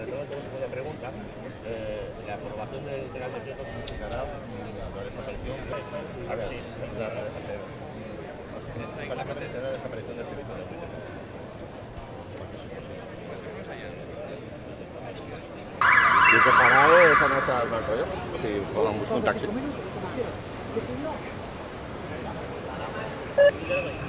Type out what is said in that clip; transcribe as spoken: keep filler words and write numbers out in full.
sobre todo tengo una pregunta. Eh, la aprobación del Real Decreto significará la desaparición de... A ver, la, la, la desaparición del servicio de Twitter. Si te farà és anar-se al mal rollo, o sigui, volen buscar un taxi.